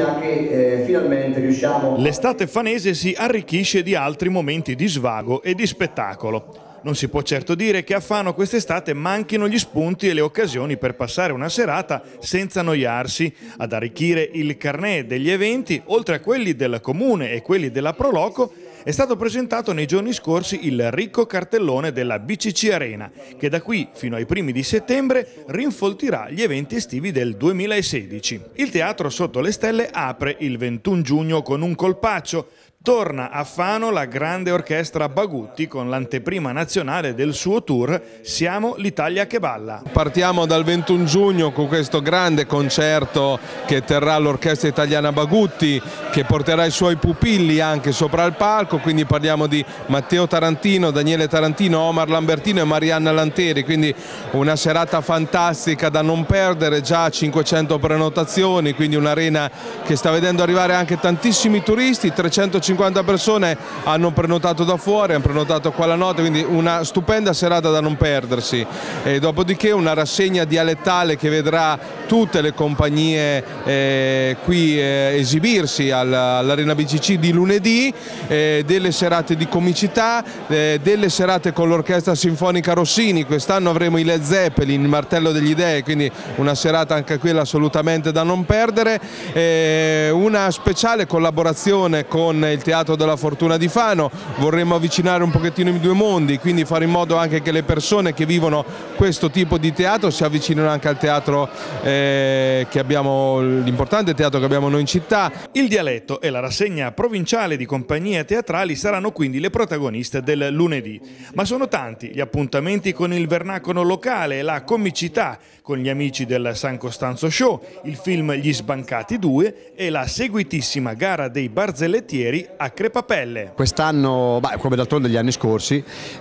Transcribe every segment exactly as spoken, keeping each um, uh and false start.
bisogna che eh, finalmente riusciamo... L'estate fanese si arricchisce di altri momenti di svago e di spettacolo. Non si può certo dire che a Fano quest'estate manchino gli spunti e le occasioni per passare una serata senza annoiarsi. Ad arricchire il carnet degli eventi, oltre a quelli del Comune e quelli della Proloco, è stato presentato nei giorni scorsi il ricco cartellone della B C C Arena, che da qui fino ai primi di settembre rinfoltirà gli eventi estivi del duemilasedici. Il Teatro Sotto le Stelle apre il ventuno giugno con un colpaccio. Torna a Fano la grande orchestra Bagutti con l'anteprima nazionale del suo tour Siamo l'Italia che balla. Partiamo dal ventuno giugno con questo grande concerto che terrà l'orchestra italiana Bagutti, che porterà i suoi pupilli anche sopra il palco, quindi parliamo di Matteo Tarantino, Daniele Tarantino, Omar Lambertino e Marianna Lanteri, quindi una serata fantastica da non perdere, già cinquecento prenotazioni, quindi un'arena che sta vedendo arrivare anche tantissimi turisti, trecentocinquanta persone hanno prenotato da fuori, hanno prenotato qua la notte, quindi una stupenda serata da non perdersi. E dopodiché una rassegna dialettale che vedrà tutte le compagnie eh, qui eh, esibirsi all'Arena B C C di lunedì, eh, delle serate di comicità, eh, delle serate con l'Orchestra Sinfonica Rossini. Quest'anno avremo i Led Zeppelin, il Martello degli Dei, quindi una serata anche quella assolutamente da non perdere, eh, una speciale collaborazione con il Teatro della Fortuna di Fano. Vorremmo avvicinare un pochettino i due mondi, quindi fare in modo anche che le persone che vivono questo tipo di teatro si avvicinino anche al teatro eh, che abbiamo, l'importante teatro che abbiamo noi in città. Il dialetto e la rassegna provinciale di compagnie teatrali saranno quindi le protagoniste del lunedì, ma sono tanti gli appuntamenti con il vernacolo locale e la comicità con gli amici del San Costanzo Show, il film Gli Sbancati due e la seguitissima gara dei barzellettieri a Crepapelle. Quest'anno, come d'altronde gli anni scorsi,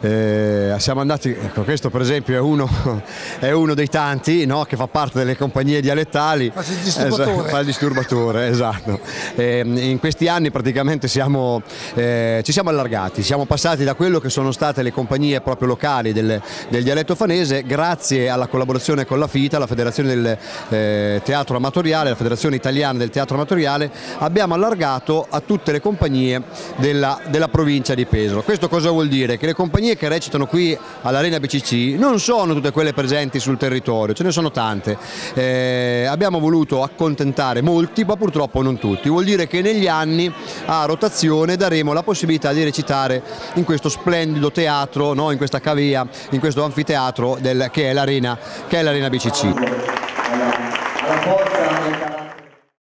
eh, siamo andati, ecco, questo per esempio è uno, è uno dei tanti, no, che fa parte delle compagnie dialettali. Fa il disturbatore. Fa il disturbatore, esatto. Eh, in questi anni praticamente siamo, eh, ci siamo allargati, siamo passati da quello che sono state le compagnie proprio locali del, del dialetto fanese, grazie alla collaborazione con la FITA, la Federazione del eh, Teatro Amatoriale, la Federazione Italiana del Teatro Amatoriale, abbiamo allargato a tutte le compagnie della, della provincia di Pesaro. Questo cosa vuol dire? Che le compagnie che recitano qui all'Arena B C C non sono tutte quelle presenti sul territorio, ce ne sono tante. Eh, abbiamo voluto accontentare molti, ma purtroppo non tutti. Vuol dire che negli anni a rotazione daremo la possibilità di recitare in questo splendido teatro, no? In questa cavea, in questo anfiteatro del, che è l'Arena che è l'Arena B C C.